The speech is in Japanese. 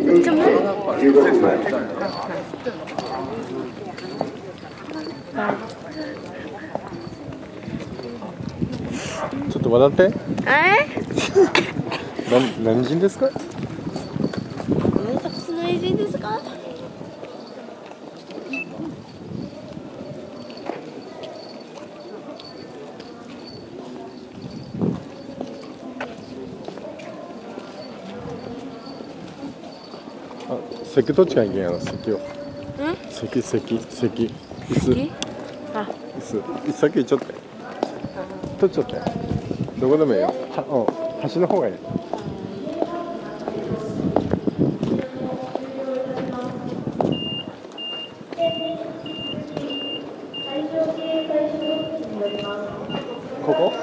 っちもちょっと笑って。何人ですか？ 私の偉人ですか？ 席どっちがいいんやろ？席を。席。椅子。 あ、 椅子。先ちょっと。取っちゃって。どこでもいいよ。端の方がいい。ここ？